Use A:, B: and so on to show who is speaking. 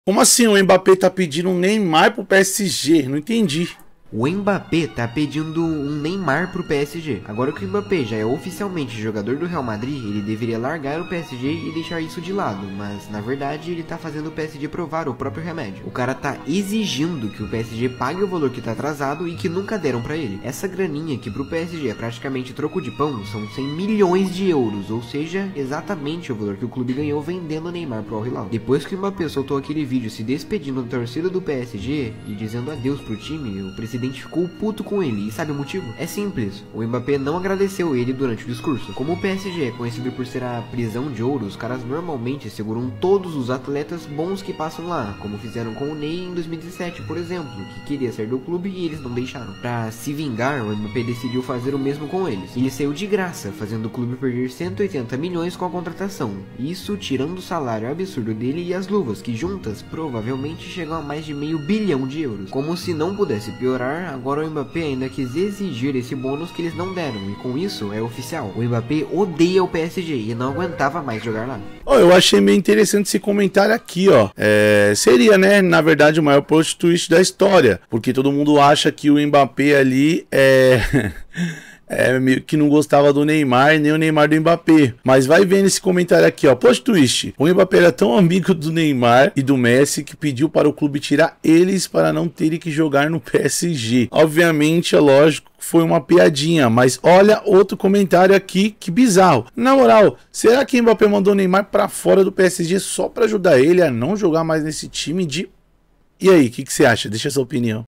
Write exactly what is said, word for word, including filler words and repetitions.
A: Como assim o Mbappé tá pedindo um Neymar pro P S G? Não entendi.
B: O Mbappé tá pedindo um Neymar pro P S G. Agora que o Mbappé já é oficialmente jogador do Real Madrid, ele deveria largar o P S G e deixar isso de lado, mas na verdade ele tá fazendo o P S G provar o próprio remédio. O cara tá exigindo que o P S G pague o valor que tá atrasado e que nunca deram pra ele. Essa graninha que pro P S G é praticamente troco de pão são cem milhões de euros, ou seja, exatamente o valor que o clube ganhou vendendo o Neymar pro Al Hilal. Depois que o Mbappé soltou aquele vídeo se despedindo da torcida do P S G e dizendo adeus pro time, o presidente ficou puto com ele. E sabe o motivo? É simples, o Mbappé não agradeceu ele durante o discurso. Como o P S G é conhecido por ser a prisão de ouro, os caras normalmente seguram todos os atletas bons que passam lá, como fizeram com o Ney em dois mil e dezessete, por exemplo, que queria sair do clube e eles não deixaram. Pra se vingar, o Mbappé decidiu fazer o mesmo com eles. Ele saiu de graça, fazendo o clube perder cento e oitenta milhões com a contratação, isso tirando o salário absurdo dele e as luvas, que juntas provavelmente chegam a mais de meio bilhão de euros. Como se não pudesse piorar, agora o Mbappé ainda quis exigir esse bônus que eles não deram, e com isso é oficial. O Mbappé odeia o P S G e não aguentava mais jogar lá.
A: Oh, eu achei meio interessante esse comentário aqui, ó. É, seria, né, na verdade, o maior plot twist da história, porque todo mundo acha que o Mbappé ali é... É, meio que não gostava do Neymar, nem o Neymar do Mbappé. Mas vai vendo esse comentário aqui, ó. Plot twist. O Mbappé era tão amigo do Neymar e do Messi que pediu para o clube tirar eles para não terem que jogar no P S G. Obviamente, é lógico, foi uma piadinha. Mas olha outro comentário aqui, que bizarro. Na moral, será que o Mbappé mandou o Neymar para fora do P S G só para ajudar ele a não jogar mais nesse time de... E aí, o que, que você acha? Deixa a sua opinião.